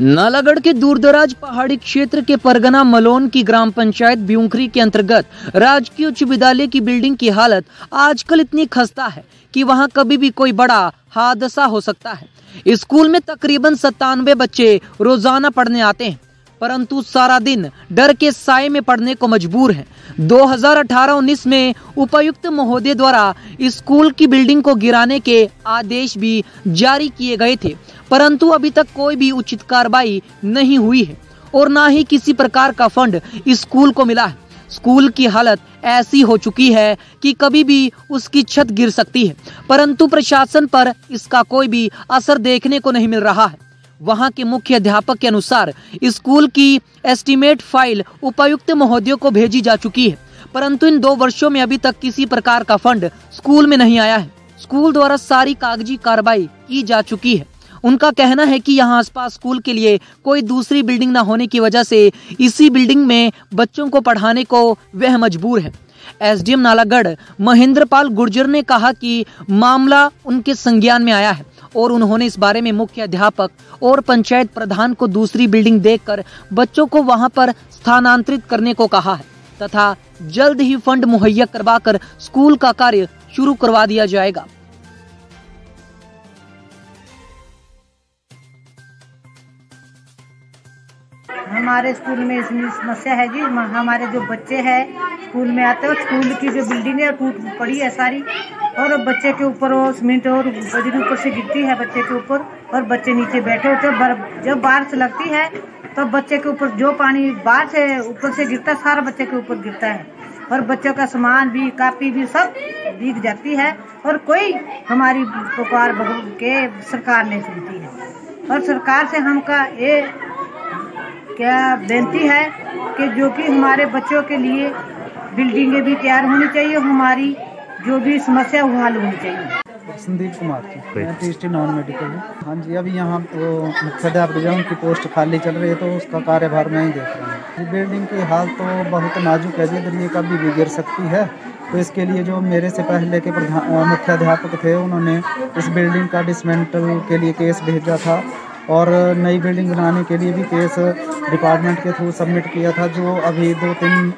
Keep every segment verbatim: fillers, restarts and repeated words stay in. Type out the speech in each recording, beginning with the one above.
नालागढ़ के दूरदराज पहाड़ी क्षेत्र के परगना मलोन की ग्राम पंचायत ब्यूंखरी के अंतर्गत राजकीय उच्च विद्यालय की बिल्डिंग की हालत आजकल इतनी खस्ता है कि वहां कभी भी कोई बड़ा हादसा हो सकता है। स्कूल में तकरीबन सत्तानवे बच्चे रोजाना पढ़ने आते हैं, परंतु सारा दिन डर के साए में पढ़ने को मजबूर हैं। दो हज़ार अठारह उन्नीस में उपायुक्त महोदय द्वारा स्कूल की बिल्डिंग को गिराने के आदेश भी जारी किए गए थे, परंतु अभी तक कोई भी उचित कार्रवाई नहीं हुई है और ना ही किसी प्रकार का फंड स्कूल को मिला है। स्कूल की हालत ऐसी हो चुकी है कि कभी भी उसकी छत गिर सकती है, परंतु प्रशासन पर इसका कोई भी असर देखने को नहीं मिल रहा है। वहां के मुख्य अध्यापक के अनुसार स्कूल की एस्टीमेट फाइल उपायुक्त महोदय को भेजी जा चुकी है, परंतु इन दो वर्षों में अभी तक किसी प्रकार का फंड स्कूल में नहीं आया है। स्कूल द्वारा सारी कागजी कार्रवाई की जा चुकी है। उनका कहना है कि यहाँ आसपास स्कूल के लिए कोई दूसरी बिल्डिंग न होने की वजह से इसी बिल्डिंग में बच्चों को पढ़ाने को वह मजबूर है। एसडीएम नालागढ़ महेंद्र पाल गुर्जर ने कहा कि मामला उनके संज्ञान में आया है और उन्होंने इस बारे में मुख्य अध्यापक और पंचायत प्रधान को दूसरी बिल्डिंग देखकर बच्चों को वहां पर स्थानांतरित करने को कहा है तथा जल्द ही फंड मुहैया करवाकर स्कूल का कार्य शुरू करवा दिया जाएगा। हमारे स्कूल में इतनी समस्या है जी, हमारे जो बच्चे हैं स्कूल में आते हैं, स्कूल की जो बिल्डिंग है टूट पड़ी है सारी, और बच्चे के ऊपर वो सीमेंट और बजरी ऊपर से गिरती है बच्चे के ऊपर, और बच्चे नीचे बैठे होते हैं। जब बारिश लगती है तब तो बच्चे के ऊपर जो पानी बाहर से ऊपर से गिरता है सारा बच्चे के ऊपर गिरता है, और बच्चों का सामान भी कापी भी सब भीग जाती है, और कोई हमारी पुकार के सरकार नहीं सुनती है। और सरकार से हमका ये क्या बेनती है कि जो कि हमारे बच्चों के लिए बिल्डिंगें भी तैयार होनी चाहिए, हमारी जो भी समस्या वो हल होनी चाहिए। संदीप कुमार जी, मैं पीएचडी नॉन मेडिकल हूँ। हाँ जी, अभी यहाँ तो मुख्याध्यापक उनकी पोस्ट खाली चल रही है तो उसका कार्यभार मैं ही देख रहा हूँ। बिल्डिंग की हालत तो बहुत नाजुक है जी, इधर ये कभी भी गिर सकती है, तो इसके लिए जो मेरे से पहले के प्रधान मुख्याध्यापक थे उन्होंने इस बिल्डिंग का डिसमेंटल के लिए केस भेजा था और नई बिल्डिंग बनाने के लिए भी केस डिपार्टमेंट के थ्रू सबमिट किया था, जो अभी दो तीन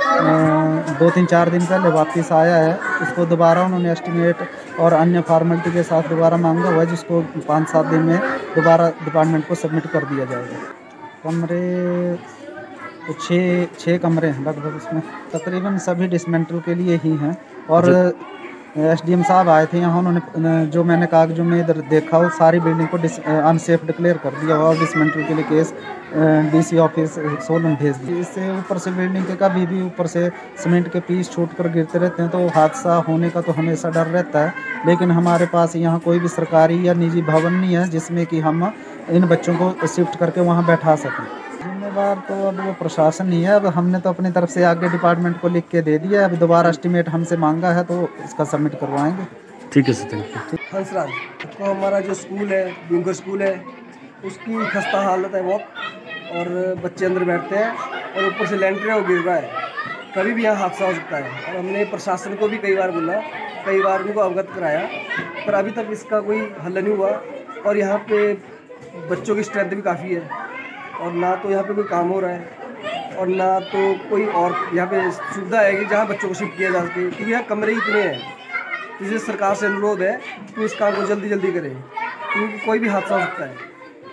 दो तीन चार दिन पहले वापस आया है। उसको दोबारा उन्होंने एस्टीमेट और अन्य फॉर्मेलिटी के साथ दोबारा मांगा हुआ है, जिसको पाँच सात दिन में दोबारा डिपार्टमेंट को सबमिट कर दिया जाएगा। कमरे तो छः छः कमरे हैं लगभग, उसमें तकरीबन सभी डिसमेंटल के लिए ही हैं। और एसडीएम साहब आए थे यहाँ, उन्होंने जो मैंने कागजों में इधर देखा वो सारी बिल्डिंग को अनसेफ डिक्लेयर कर दिया और डिसमेंटल के लिए केस डीसी ऑफिस सोलन भेज दिया। इससे ऊपर से बिल्डिंग के कभी भी ऊपर से सीमेंट के पीस छूट कर गिरते रहते हैं तो हादसा होने का तो हमेशा डर रहता है, लेकिन हमारे पास यहाँ कोई भी सरकारी या निजी भवन नहीं है जिसमें कि हम इन बच्चों को शिफ्ट करके वहाँ बैठा सकें। जिम्मेवार तो अब वो प्रशासन ही है। अब हमने तो अपनी तरफ से आगे डिपार्टमेंट को लिख के दे दिया है, अभी दोबारा एस्टीमेट हमसे मांगा है तो इसका सबमिट करवाएंगे। ठीक है सर, थैंक यू। हंसराज तो हमारा जो स्कूल है ब्यूंखर स्कूल है उसकी खस्ता हालत है बहुत, और बच्चे अंदर बैठते हैं और ऊपर से लेंटर है वो गिर रहा है, कभी भी यहाँ हादसा हो सकता है। और हमने प्रशासन को भी कई बार बोला, कई बार उनको अवगत कराया, पर अभी तक इसका कोई हल नहीं हुआ। और यहाँ पे बच्चों की स्ट्रेंथ भी काफ़ी है और ना तो यहाँ पे कोई काम हो रहा है और ना तो कोई और यहाँ पे सुविधा है कि जहाँ बच्चों को शिफ्ट किया जा सके, क्योंकि यहाँ कमरे इतने हैं। इसलिए सरकार से अनुरोध है कि इस काम को जल्दी जल्दी करें, क्योंकि कोई भी हादसा हो सकता है।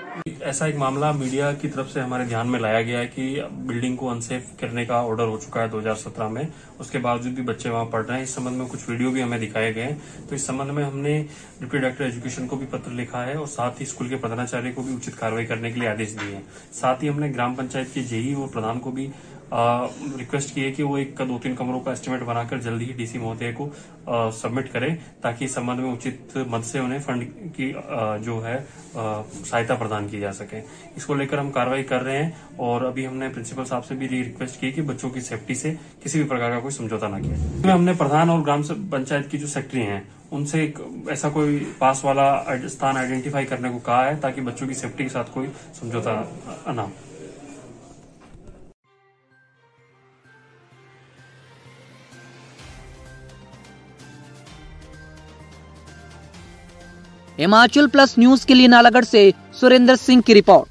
ऐसा एक मामला मीडिया की तरफ से हमारे ध्यान में लाया गया है कि बिल्डिंग को अनसेफ करने का ऑर्डर हो चुका है दो हज़ार सत्रह में, उसके बावजूद भी बच्चे वहां पढ़ रहे हैं। इस संबंध में कुछ वीडियो भी हमें दिखाए गए हैं, तो इस संबंध में हमने डिप्टी डायरेक्टर एजुकेशन को भी पत्र लिखा है और साथ ही स्कूल के प्रधानाचार्य को भी उचित कार्रवाई करने के लिए आदेश दिए हैं। साथ ही हमने ग्राम पंचायत के जेई और प्रधान को भी रिक्वेस्ट की है कि वो एक का दो तीन कमरों का एस्टिमेट बनाकर जल्दी ही डीसी महोदय को आ, सबमिट करें, ताकि इस संबंध में उचित मद से उन्हें फंड की आ, जो है सहायता प्रदान की जा सके। इसको लेकर हम कार्रवाई कर रहे हैं और अभी हमने प्रिंसिपल साहब से भी रिक्वेस्ट की कि बच्चों की सेफ्टी से किसी भी प्रकार का कोई समझौता न किया। हमने प्रधान और ग्राम पंचायत की जो सेक्रेटरी हैं उनसे एक ऐसा कोई पास वाला स्थान आइडेंटिफाई करने को कहा है, ताकि बच्चों की सेफ्टी के साथ कोई समझौता न हो। हिमाचल प्लस न्यूज के लिए नालागढ़ से सुरेंद्र सिंह की रिपोर्ट।